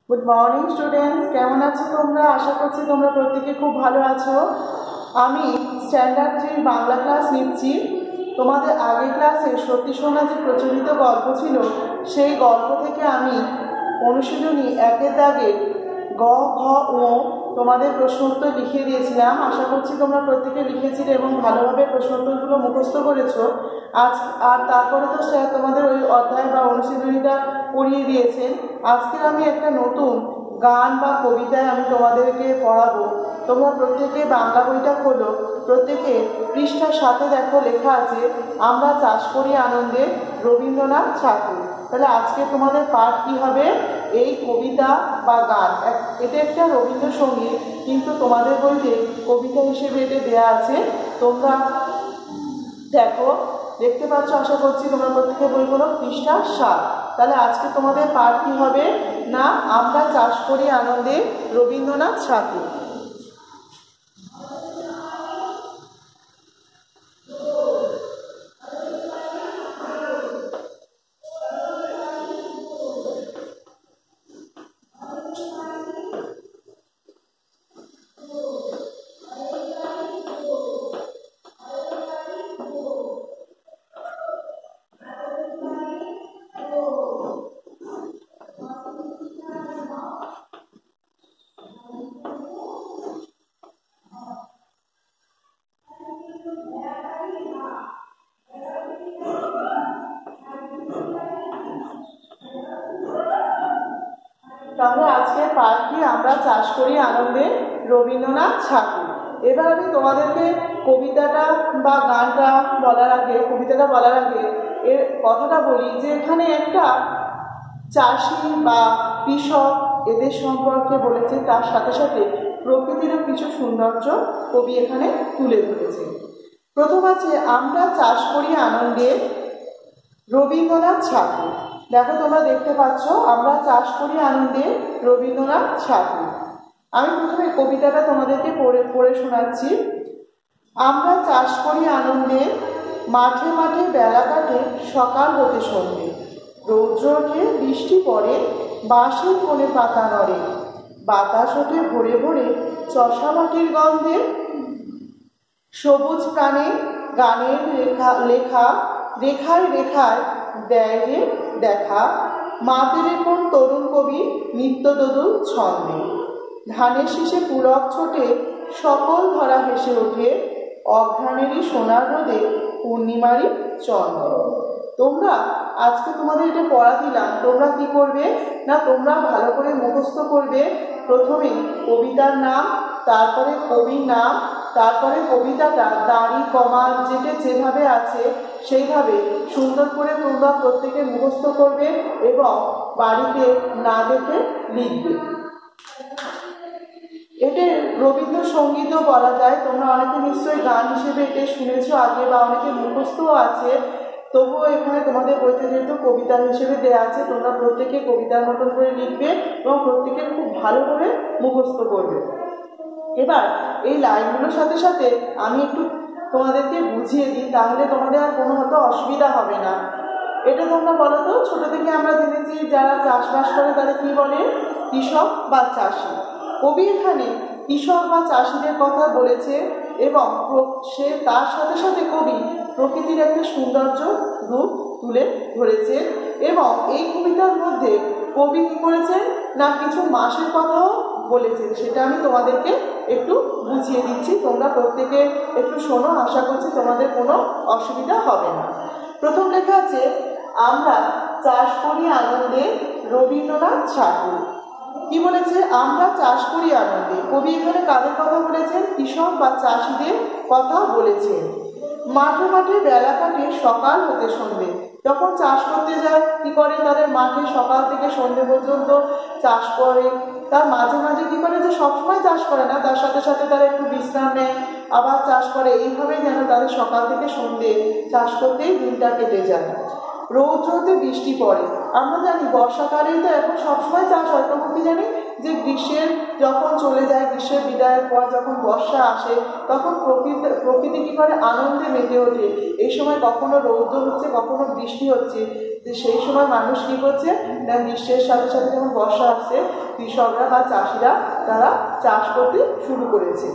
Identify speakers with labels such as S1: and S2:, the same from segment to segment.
S1: Good morning students, কেমন আছো তোমরা? আশা করছি তোমরা প্রত্যেকে খুব ভালো আছো। আমি স্ট্যান্ডার্ড 3 বাংলা ক্লাস নিচ্ছি। তোমাদের আগের ক্লাসে সত্যি সোনা যে প্রচলিত গল্প ছিল, সেই গল্প থেকে আমি অনুশীলনী একের দাগে গ ঘ ও তোমাদের প্রশ্ন উত্তর লিখিয়ে দিয়েছিলাম। আশা করছি তোমরা প্রত্যেকে লিখেছিলে এবং ভালোভাবে প্রশ্ন উত্তরগুলো মুখস্থ করেছো। আর তারপরে তো স্যার তোমাদের ওই অধ্যায় বা অনুশীলনীটা পড়িয়ে দিয়েছেন। আজকে আমি একটা নতুন গান বা কবিতায় আমি তোমাদেরকে পড়াবো। তোমরা প্রত্যেকে বাংলা বইটা খোলো, প্রত্যেকে পৃষ্ঠার সাথে দেখো লেখা আছে আমরা চাষ করি আনন্দে, রবীন্দ্রনাথ ঠাকুর। তাহলে আজকে তোমাদের পাঠ কি হবে? এই কবিতা বা গান, এটা একটা রবীন্দ্রসঙ্গীত, কিন্তু তোমাদের বইতে কবিতা হিসেবে এটা দেওয়া আছে। তোমরা দেখো, দেখতে পাচ্ছ আশা করছি তোমরা প্রত্যেকে বইগুলো পৃষ্ঠা 7। তাহলে আজকে তোমাদের পাঠ কি হবে না আমরা চাষ করি আনন্দে, রবীন্দ্রনাথ ঠাকুর। তাহলে আজকের পাঠ কি আমরা চাষ করি আনন্দে, রবীন্দ্রনাথ ঠাকুর। এবার আমি তোমাদেরকে কবিতাটা বা গানটা বলার আগে, কবিতাটা বলার আগে এর কথাটা বলি যে এখানে একটা চাষি বা কৃষক এদের সম্পর্কে বলেছে, তার সাথে সাথে প্রকৃতিরও কিছু সৌন্দর্য কবি এখানে তুলে ধরেছে। প্রথম আছে আমরা চাষ করি আনন্দে, রবীন্দ্রনাথ ঠাকুর। দেখো তোমরা দেখতে পাচ্ছ আমরা চাষ করি আনন্দে, রবীন্দ্রনাথ ঠাকুর। আমি প্রথমে কবিতাটা তোমাদেরকে পড়ে শোনাচ্ছি। আমরা চাষ করি আনন্দে, মাঠে মাঠে বেলা কাটে সকাল হতে সন্ধে, রৌদ্র ওঠে বৃষ্টি পড়ে, বাঁশের কোণে পাতা নড়ে, বাতাস ওঠে ভরে ভরে চষা মাটির গন্ধে, সবুজ প্রাণে গানের লেখা রেখায় রেখায় দেয় রে দেখা, মাতেরে কোন তরুণ কবি নিত্যদদুল ছন্দে, ধানের শীষে পুরক ছোটে সকল ধরা হেসে ওঠে, অঘ্রাণেরই সোনার রোদে পূর্ণিমারই চন্দ্র। তোমরা আজকে তোমাদের এটা পড়া দিলাম, তোমরা কি করবে না তোমরা ভালো করে মুখস্থ করবে। প্রথমে কবিতার নাম, তারপরে কবির নাম, তারপরে কবিতাটা দাড়ি কমা যেভাবে আছে সেইভাবে সুন্দর করে তোমরা প্রত্যেকে মুখস্থ করবে এবং বাড়িতে না দেখে লিখবে। এটা রবীন্দ্রসঙ্গীতও বলা যায়। তোমরা অনেকে নিশ্চয়ই গান হিসেবে এটা শুনেছো আগে বা অনেকে মুখস্থও আছে, তবুও এখানে তোমাদের বইতে যেহেতু কবিতা হিসেবে দেওয়া আছে, তোমরা প্রত্যেকে কবিতার মতন করে লিখবে এবং প্রত্যেকে খুব ভালোভাবে মুখস্থ করবে। এবার এই লাইনগুলোর সাথে সাথে আমি একটু তোমাদেরকে বুঝিয়ে দিই, তাহলে তোমাদের আর কোনো হয়তো অসুবিধা হবে না। এটা তোমরা বলো তো, ছোট থেকে আমরা জেনেছি যারা চাষবাস করে তাদের কি বলে? কৃষক বা চাষি। কবি এখানে কৃষক বা চাষিদের কথা বলেছে এবং সে তার সাথে সাথে কবি প্রকৃতির একটা সৌন্দর্য রূপ তুলে ধরেছে। এবং এই কবিতার মধ্যে কবি কি করেছেন না কিছু মাসের কথাও বলেছেন, সেটা আমি তোমাদেরকে একটু বুঝিয়ে দিচ্ছি। তোমরা প্রত্যেকে একটু শোনো, আশা করছি তোমাদের কোনো অসুবিধা হবে না। প্রথম লেখা আছে আমরা চাষ করি আনন্দে, রবীন্দ্রনাথ ঠাকুর। কি বলেছে? আমরা চাষ করি আনন্দে। কবি এখানে কাদের কথা বলেছেন? কৃষক বা চাষিদের কথা বলেছেন। মাঠে মাঠে বেলা কাটে সকাল হতে সন্ধে। যখন চাষ করতে যায় কি করে? তাদের মাঠে সকাল থেকে সন্ধে পর্যন্ত চাষ করে। তার মাঝে মাঝে কি করে যে সবসময় চাষ করে না, তার সাথে সাথে তারা একটু বিশ্রাম নেয়, আবার চাষ করে। এইভাবেই যেন তাদের সকাল থেকে সন্ধে চাষ করতেই দিনটা কেটে যায়। রৌদ্রতে বৃষ্টি পড়ে। আমরা জানি বর্ষাকালেই তো এখন সবসময় চাষ হয়, তবু কি জানি যে গ্রীষ্মের যখন চলে যায়, গ্রীষ্মের বিদায়ের পর যখন বর্ষা আসে তখন প্রকৃতি কি করে? আনন্দে মেতে ওঠে। এই সময় কখনো রৌদ্র হচ্ছে, কখনো বৃষ্টি হচ্ছে, যে সেই সময় মানুষ কি করছে না, গ্রীষ্মের সাথে সাথে যখন বর্ষা আসছে কৃষকরা বা চাষিরা তারা চাষ করতে শুরু করেছে।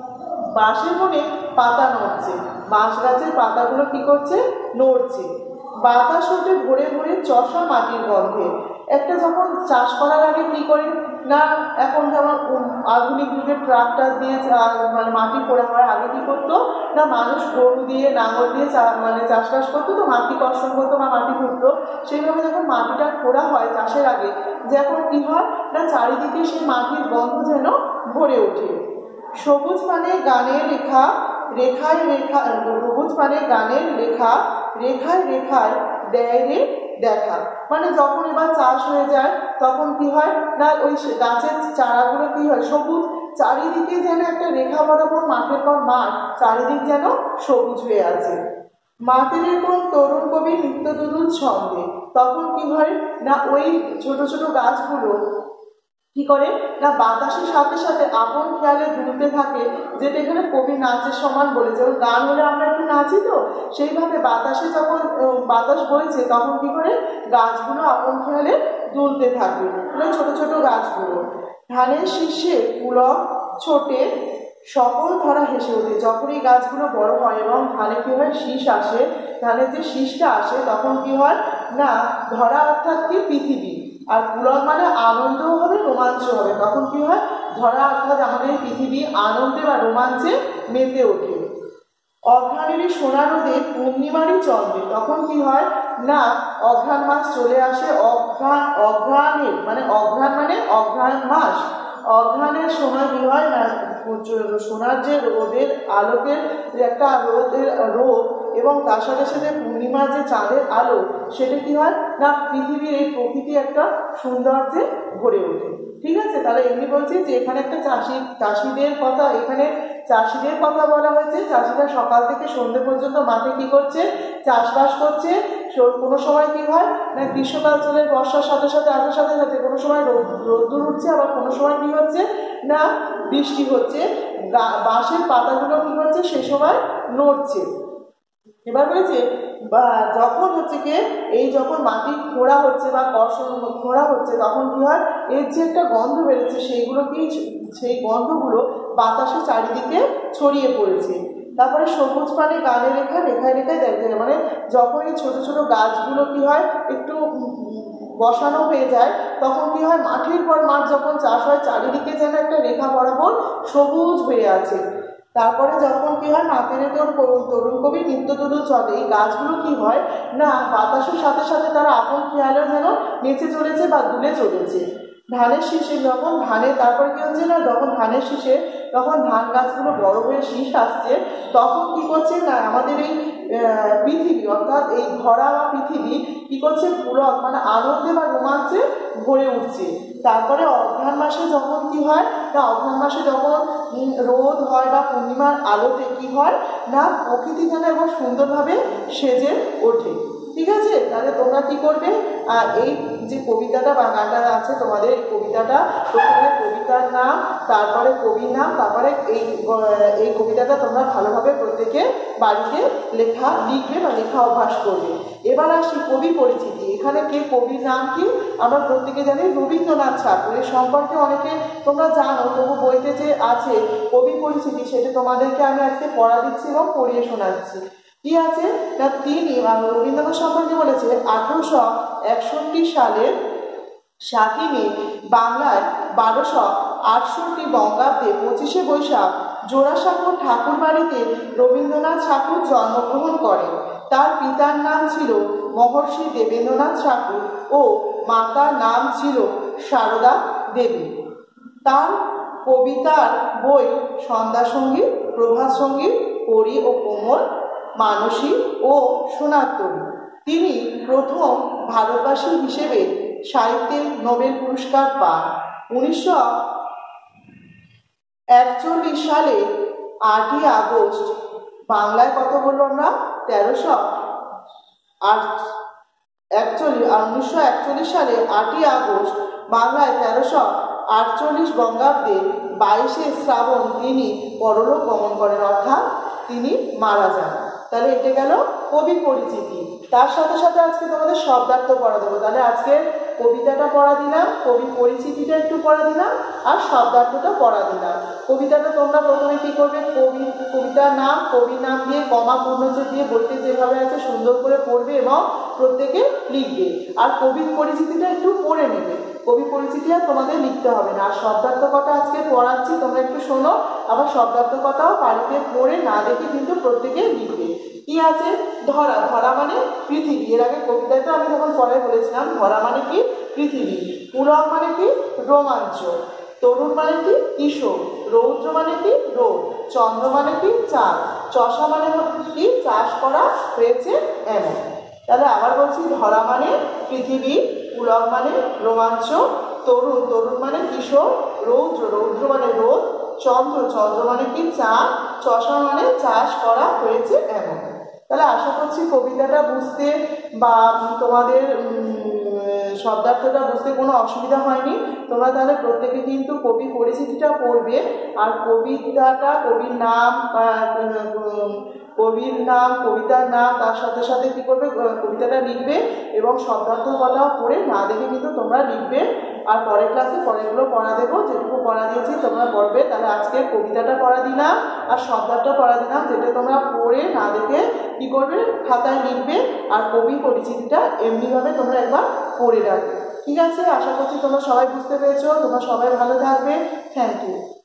S1: বাঁশের বনে পাতা নড়ছে, বাঁশ গাছের পাতাগুলো কি করছে, নড়ছে। বাতাস ওঠে ভরে ভরে চষা মাটির গন্ধে। একটা যখন চাষ করার আগে কি করে না, এখন যেমন আধুনিক যুগে ট্রাক্টর দিয়ে মানে মাটি খোঁড়া হয়, আগে কি করতো না মানুষ গরু দিয়ে নাঙল দিয়ে মানে চাষবাস করতো, তো মাটি কর্ষণ করতো বা মাটি খুঁড়তো। সেইভাবে যখন মাটিটা খোঁড়া হয় চাষের আগে, যখন কি হয় না চারিদিকে সেই মাটির গন্ধ যেন ভরে ওঠে। সবুজ মানে গানের রেখা, রেখায় রেখা, সবুজ মানে গানের লেখা, রেখায় রেখায় দেয় রে দেখা। মানে যখন এবার চাষ হয়ে যায় তখন কি হয় না ওই গাছের চারাগুলো কি হয় সবুজ, চারিদিকে যেন একটা রেখা বরাবর মাঠের পর মাঠ, চারিদিক যেন সবুজ হয়ে আছে। মাঠের কোন তরুণ কবি নিত্যদুদুল ছন্দে, তখন কি হয় না ওই ছোট ছোট গাছগুলো কি করে না বাতাসের সাথে সাথে আপন খেয়ালে দুলতে থাকে, যেটা এখানে কবি নাচের সমান বলে। যেমন গান হলে আমরা একটু নাচি, তো সেইভাবে বাতাসে যখন বাতাস বইছে তখন কি করে গাছগুলো আপন খেয়ালে দুলতে থাকে, ছোট ছোট গাছগুলো। ধানের শীর্ষে পুলক ছোটে সকল ধরা হেসে ওঠে। যখন এই গাছগুলো বড় হয় এবং ধানে কি হয় শীষ আসে, ধানের যে শীষটা আসে তখন কি হয় না ধরা অর্থাৎ কি পৃথিবী, আর পুলক মানে আনন্দও হবে রোমাঞ্চ হবে, তখন কি হয় ধরা অর্থাৎ আমাদের পৃথিবী আনন্দে বা রোমাঞ্চে মেতে ওঠে। অঘ্রাণেরই সোনা রোদে পূর্ণিমারই চন্দ্রে, তখন কি হয় না অঘ্রাণ মাস চলে আসে। অঘ্রাণের মানে অঘ্রাণ মানে অঘ্রাণ মাস, অঘ্রাণের সময় কি হয় না সোনার যে রোদের আলোকের একটা রোদ এবং তার সাথে সাথে পূর্ণিমার যে চাঁদের আলো, সেটা কি হয় না পৃথিবীর এই প্রকৃতি একটা সৌন্দর্যে ভরে ওঠে। ঠিক আছে, তাহলে এমনি বলছি যে এখানে একটা চাষিদের কথা, এখানে চাষিদের কথা বলা হয়েছে। চাষিরা সকাল থেকে সন্ধ্যে পর্যন্ত মাঠে কি করছে, চাষবাস করছে। কোনো সময় কি হয় না গ্রীষ্মকাল চলে বর্ষার সাথে সাথে আসার সাথে সাথে কোনো সময় রোদ্দুর উঠছে, আবার কোনো সময় কি হচ্ছে না বৃষ্টি হচ্ছে, বাঁশের পাতাগুলো কি হচ্ছে সে সময় নড়ছে। এবার বলেছে বা যখন হচ্ছে কি এই যখন মাটি খোঁড়া হচ্ছে বা কর্ষণ খোঁড়া হচ্ছে তখন কি হয় এর যে একটা গন্ধ বেরোচ্ছে সেইগুলো কি সেই গন্ধগুলো বাতাসে চারিদিকে ছড়িয়ে পড়েছে। তারপরে সবুজ মানে গানে রেখা, রেখায় রেখায় দেখতে, মানে যখন এই ছোট ছোট গাছগুলো কি হয় একটু বসানো হয়ে যায় তখন কি হয় মাঠের পর মাঠ যখন চাষ হয় চারিদিকে যেন একটা রেখা বরাবর সবুজ হয়ে আছে। তারপরে যখন কি হয় মাঠের তরুণ কবি নিত্যদুদুল চলে, এই গাছগুলো কি হয় না বাতাসের সাথে সাথে তারা আপন খেয়ালেও যেন নেচে চলেছে বা দুলে চলেছে। ধানের শীষে যখন তারপরে কি হচ্ছে না যখন ধানের শীষে তখন ধান গাছগুলো বড় হয়ে শীষ আসছে, তখন কি করছে না আমাদের এই পৃথিবী অর্থাৎ এই ধরা বা পৃথিবী কি করছে পুলক মানে আনন্দে বা রোমাঞ্চে ভরে উঠছে। তারপরে অঘ্রাণ মাসে যখন কি হয় না অঘ্রাণ মাসে যখন রোদ হয় বা পূর্ণিমার আলোতে কি হয় না প্রকৃতি যেন একবার সুন্দরভাবে সেজে ওঠে। ঠিক আছে, তাহলে তোমরা কি করবে এই যে কবিতাটা বা গানটা আছে তোমাদের এই কবিতাটা প্রথমে কবিতার নাম, তারপরে কবির নাম, তারপরে এই কবিতাটা তোমরা ভালোভাবে প্রত্যেকে বাড়িতে লিখবে বা লেখা অভ্যাস করবে। এবার আসি কবি পরিচিতি। এখানে কে কবির নাম কি আমরা প্রত্যেকে জানি রবীন্দ্রনাথ ঠাকুর। এর সম্পর্কে অনেকে তোমরা জানো, তবু বইতে যে আছে কবি পরিচিতি সেটা তোমাদেরকে আমি আজকে পড়া দিচ্ছি এবং পড়িয়ে শোনাচ্ছি। কি আছে না তিনি রবীন্দ্রনাথ সম্পর্কে বলেছে 1861 সালের 7ই মে বাংলায় 1268 বঙ্গাব্দে 25শে বৈশাখ জোড়াসাঁকোর ঠাকুর বাড়িতে রবীন্দ্রনাথ ঠাকুর জন্মগ্রহণ করেন। তার পিতার নাম ছিল মহর্ষি দেবেন্দ্রনাথ ঠাকুর ও মাতার নাম ছিল সারদা দেবী। তার কবিতার বই সন্ধ্যা সঙ্গীত, প্রভাত সঙ্গীত, পরী ও কোমল, মানসী ও সোনারতরী। তিনি প্রথম ভারতবাসী হিসেবে সাহিত্যে নোবেল পুরস্কার পান। 1941 সালে 8ই আগস্ট বাংলায় কত বলবো আমরা 1941 সালে 8ই আগস্ট বাংলায় 1348 বঙ্গাব্দে 22শে শ্রাবণ তিনি পরলোক গমন করেন, অর্থাৎ তিনি মারা যান। তাহলে এটা গেল কবি পরিচিতি। তার সাথে সাথে আজকে তোমাদের শব্দার্থ পড়া দেবো। তাহলে আজকে কবিতাটা পড়া দিলাম, কবির পরিচিতিটা একটু পড়া দিলাম, আর শব্দার্থটা পড়া দিলাম। কবিতাটা তোমরা প্রথমে কি করবে, কবিতার নাম, কবির নাম দিয়ে কমা পূর্ণচ্ছেদ দিয়ে বইতে যেভাবে আছে সুন্দর করে পড়বে এবং প্রত্যেকে লিখবে। আর কবির পরিচিতিটা একটু পড়ে নেবে। কবি পরিচিতি আর তোমাদের লিখতে হবে না। আর শব্দার্থ কটা আজকে পড়াচ্ছি, তোমরা একটু শোনো। আবার শব্দার্থ কটাও বাড়িতে পড়ে না দেখে কিন্তু প্রত্যেকে লিখবে। কি আছে, ধরা, ধরা মানে পৃথিবী। এর আগে কবিতায় তো আমি যখন পড়ায় বলেছিলাম ধরা মানে কি পৃথিবী। পুলক মানে কি রোমাঞ্চ, তরুণ মানে কি কিশোর, রৌদ্র মানে কি রোদ, চন্দ্র মানে কি চাঁদ, চষা মানে কি চাষ করা হয়েছে এমন। তাহলে আবার বলছি, ধরা মানে পৃথিবী, পুলক মানে রোমাঞ্চ, তরুণ, তরুণ মানে কিশোর, রৌদ্র, রৌদ্র মানে রোদ, চন্দ্র, চন্দ্র মানে কি চাঁদ, চষা মানে চাষ করা হয়েছে এমন। তাহলে আশা করছি কবিতাটা বুঝতে বা তোমাদের শব্দার্থটা বুঝতে কোনো অসুবিধা হয়নি। তোমরা তাহলে প্রত্যেকে কিন্তু কবি পরিচিতিটা পড়বে, আর কবিতাটা, কবির নাম, কবিতার নাম, তার সাথে সাথে কি করবে, কবিতাটা লিখবে এবং শব্দার্থ কটাও পড়ে না দেখে কিন্তু তোমরা লিখবে। আর পরের ক্লাসে পরেরগুলো পড়া দেবো, যেটুকু পড়া দিয়েছি তোমরা পড়বে। তাহলে আজকে কবিতাটা পড়া দিলাম আর শব্দার্থ পড়া দিলাম, যেটা তোমরা পড়ে না দেখে কি করবে, খাতায় লিখবে। আর কবি পরিচিতিটা এমনিভাবে তোমরা একবার পড়ে রাখবে। ঠিক আছে, আশা করছি তোমরা সবাই বুঝতে পেরেছো। তোমরা সবাই ভালো থাকবে। Thank you.